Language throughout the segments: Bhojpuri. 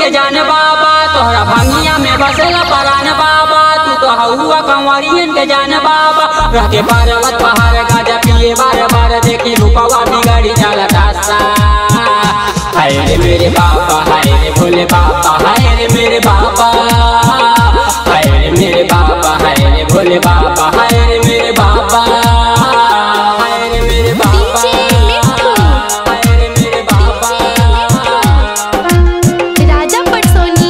के जान बाबा, तोहरा भंगिया में बसेला परान बाबा। तू तो हुआ कंवरियन के जान बाबा, रह के पर्वत पहाड़ गाजा पिए बार बार, देखी रूपवा बिगड़ी जाला दासा। हाय रे मेरे बाबा, हाय रे भोले बाबा, हाय रे मेरे बाबा, हाय रे मेरे बाबा, हाय रे भोले बाबा, हाय रे मेरे बाबा, हाय रे मेरे बाबा, हाय रे मेरे बाबा। राजा पटसोनी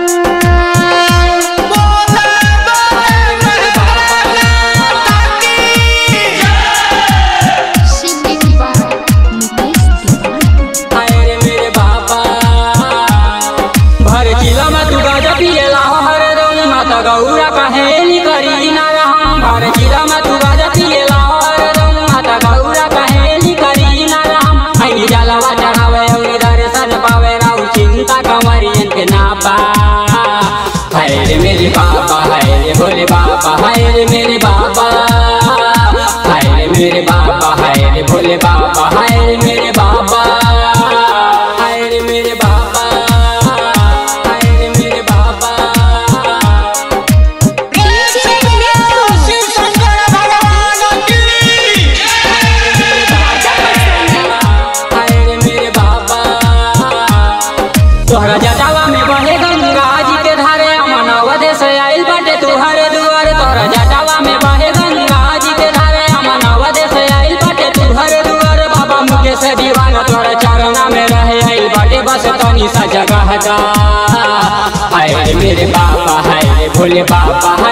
गौरा कहेली करी ना हम, भर जिला में तू गाजा पिएला हरदम, माता गौरा कहेली करी ना हम। आई जलवा चढ़ावे और दर्शन पावे, राउ चिंता कंवरियन के नापा। हाय रे मेरे बाबा, हाय रे भोले बाबा, हाय रे मेरे बाबा, हाय रे मेरे बाबा, हाय रे भोले बाबा, हाय रे मेरे बाबा, हाय रे मेरे बाबा, हाय रे मेरे बाबा। तोहरा जटावा में बहे गंगा जी के धारे, अमन अवधेश आइल बाटे तुहरे दुआर। तोहरा जटावा में बहे गंगा जी के धारे, अमन अवधेश आइल बाटे तुहरे दुआर। बाबा मुकेश दीवाना तोहरा चरना में रहे, आइल बाटे बस तनी सा जगह दा। हाय रे मेरे बाबा, हाय रे भोले बाबा,